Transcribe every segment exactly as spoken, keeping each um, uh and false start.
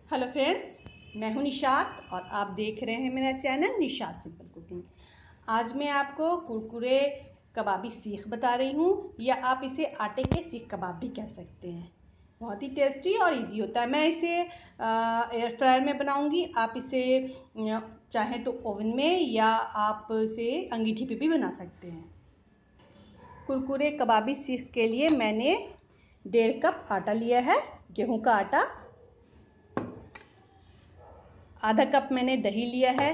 Hello friends, मैं हूं निशात और आप देख रहे हैं मेरा चैनल निशात सिंपल कुकिंग। आज मैं आपको कुरकुरे कबाबी सीख बता रही हूं, या आप इसे आटे के सीख कबाब भी कह सकते हैं। बहुत ही टेस्टी और इजी होता है। मैं इसे एयर फ्रायर में बनाऊंगी। आप इसे चाहें तो ओवन में या आप इसे अंगीठी पे भी बना सकते हैं। कुरकुरे कबाबी सीख के लिए मैंने डेढ़ कप आटा लिया है, गेहूं का आटा। आधा कप मैंने दही लिया है।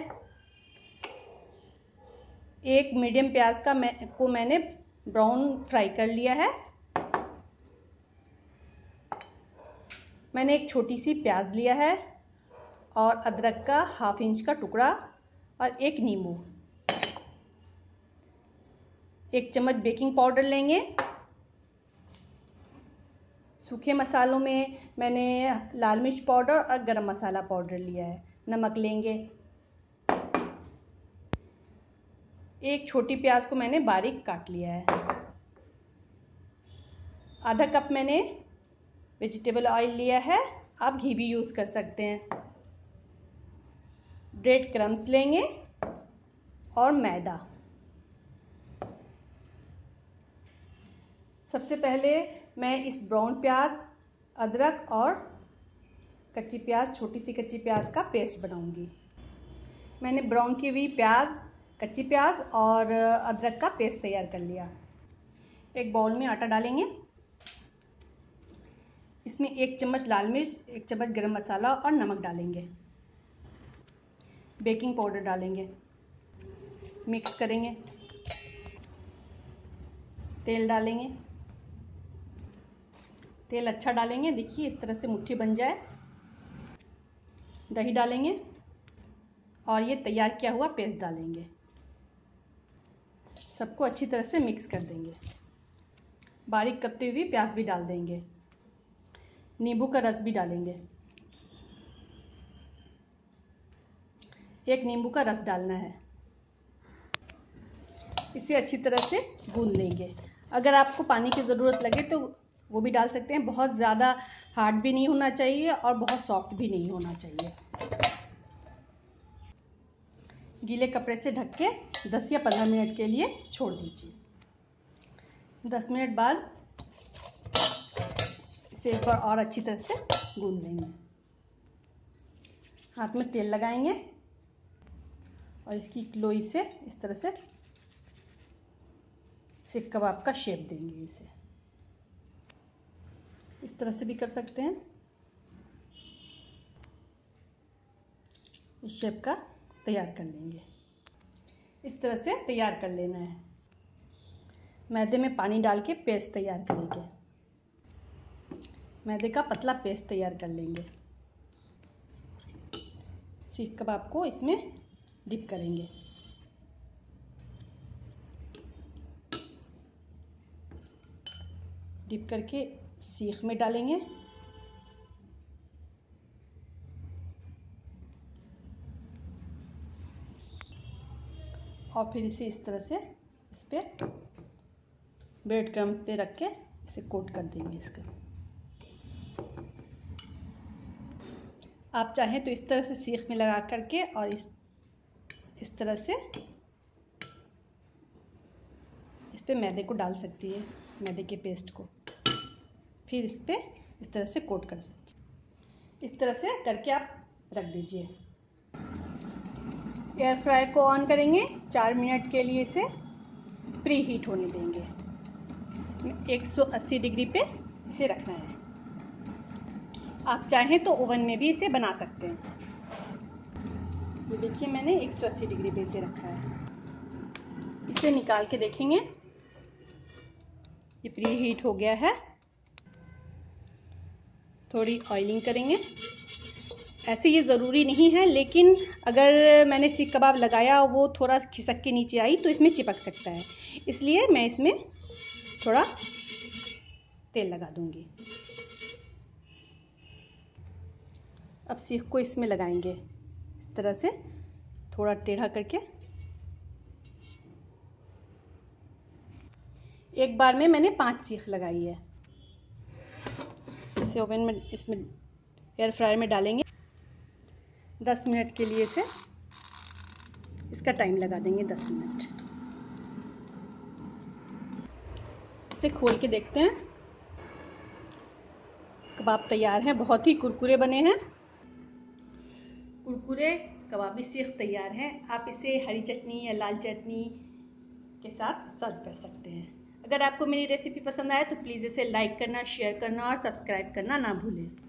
एक मीडियम प्याज का मैं को मैंने ब्राउन फ्राई कर लिया है। मैंने एक छोटी सी प्याज लिया है और अदरक का हाफ इंच का टुकड़ा और एक नींबू। एक चम्मच बेकिंग पाउडर लेंगे। सूखे मसालों में मैंने लाल मिर्च पाउडर और गरम मसाला पाउडर लिया है। नमक लेंगे। एक छोटी प्याज को मैंने बारीक काट लिया है। आधा कप मैंने वेजिटेबल ऑयल लिया है। आप घी भी यूज़ कर सकते हैं। ब्रेड क्रम्स लेंगे और मैदा। सबसे पहले मैं इस ब्राउन प्याज, अदरक और कच्ची प्याज, छोटी सी कच्ची प्याज का पेस्ट बनाऊंगी। मैंने ब्राउन की हुई प्याज, कच्ची प्याज और अदरक का पेस्ट तैयार कर लिया। एक बाउल में आटा डालेंगे। इसमें एक चम्मच लाल मिर्च, एक चम्मच गरम मसाला और नमक डालेंगे। बेकिंग पाउडर डालेंगे। मिक्स करेंगे। तेल डालेंगे। तेल अच्छा डालेंगे। देखिए इस तरह से मुट्ठी बन जाए। दही डालेंगे और ये तैयार किया हुआ पेस्ट डालेंगे। सबको अच्छी तरह से मिक्स कर देंगे। बारीक कटी हुई प्याज भी डाल देंगे। नींबू का रस भी डालेंगे। एक नींबू का रस डालना है। इसे अच्छी तरह से गूंद लेंगे। अगर आपको पानी की ज़रूरत लगे तो वो भी डाल सकते हैं। बहुत ज़्यादा हार्ड भी नहीं होना चाहिए और बहुत सॉफ्ट भी नहीं होना चाहिए। गीले कपड़े से ढक के दस या पंद्रह मिनट के लिए छोड़ दीजिए। दस मिनट बाद इसे एक बार और अच्छी तरह से गूंद लेंगे। हाथ में तेल लगाएंगे और इसकी लोई से इस तरह से सीख कबाब का शेप देंगे। इसे इस तरह से भी कर सकते हैं। इस शेप का तैयार कर लेंगे। इस तरह से तैयार कर लेना है। मैदे में पानी डाल के पेस्ट तैयार करेंगे। मैदे का पतला पेस्ट तैयार कर लेंगे। सीख कबाब को इसमें डिप करेंगे। डिप करके सीख में डालेंगे। और फिर इसे इस तरह से इस पर ब्रेड क्रम्ब पे रख के इसे कोट कर देंगे। इसका आप चाहें तो इस तरह से सीख में लगा करके और इस इस तरह से इस पे मैदे को डाल सकती है, मैदे के पेस्ट को। फिर इस पे इस तरह से कोट कर सकती है। इस तरह से करके आप रख दीजिए। एयर फ्रायर को ऑन करेंगे। चार मिनट के लिए इसे प्री हीट होने देंगे। एक सौ अस्सी डिग्री पे इसे रखना है। आप चाहें तो ओवन में भी इसे बना सकते हैं। ये देखिए मैंने एक सौ अस्सी डिग्री पे इसे रखा है। इसे निकाल के देखेंगे। ये प्री हीट हो गया है। थोड़ी ऑयलिंग करेंगे। ऐसे ये ज़रूरी नहीं है, लेकिन अगर मैंने सीख कबाब लगाया और वो थोड़ा खिसक के नीचे आई तो इसमें चिपक सकता है, इसलिए मैं इसमें थोड़ा तेल लगा दूंगी। अब सीख को इसमें लगाएंगे इस तरह से थोड़ा टेढ़ा करके। एक बार में मैंने पांच सीख लगाई है। इसे ओवन में इसमें एयर फ्रायर में डालेंगे। दस मिनट के लिए इसे इसका टाइम लगा देंगे, दस मिनट। इसे खोल के देखते हैं। कबाब तैयार हैं, बहुत ही कुरकुरे बने हैं। कुरकुरे कबाबी सीख तैयार है। आप इसे हरी चटनी या लाल चटनी के साथ सर्व कर सकते हैं। अगर आपको मेरी रेसिपी पसंद आए तो प्लीज़ इसे लाइक करना, शेयर करना और सब्सक्राइब करना ना भूलें।